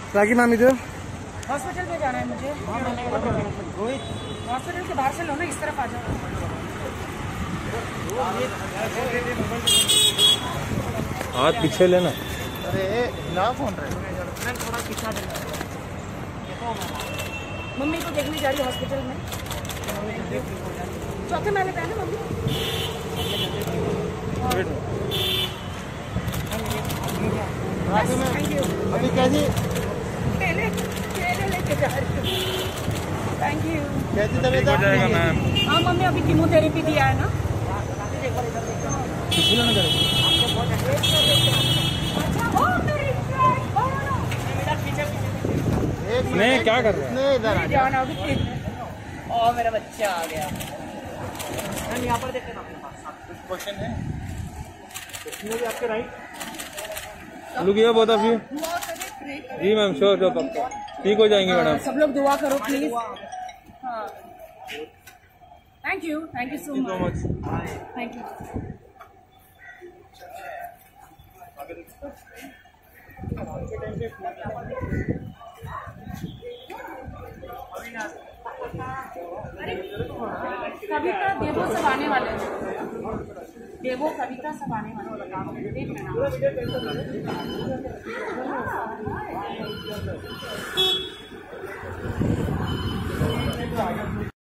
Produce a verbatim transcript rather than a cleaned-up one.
रागी ma'am इधर hospital में जाना है मुझे। हॉस्पिटल के बाहर से लो ना, इस तरफ आ जाओ। हाथ पीछे लेना। अरे ना फोन रहे थोड़ा पीछा देना। मम्मी को देखने जा रही है हॉस्पिटल में। चौथे महले पे है ना मम्मी? अभी कैसी केले केले लेके जा रही हूँ। Thank you. कैसी तबीयत हो जाएगा मैम। हाँ मम्मी, अभी कीमोथेरेपी दिया है ना। नहीं क्या कर रहे हैं? इधर आ जाना अभी। ओ मेरा बच्चा आ गया। मैम यहाँ पर देखते ना अपने पास कुछ क्वेश्चन है। इसमें भी आपके right. Look here both of you. जी मैम, श्योर श्योर पक्का ठीक हो जाएंगे मैडम। सब लोग दुआ करो प्लीज। हाँ thank you, thank you so much. Thank you. Kavita देवो सब आने वाले हैं। देवो कविता सब आने वाले हैं। देख लेना।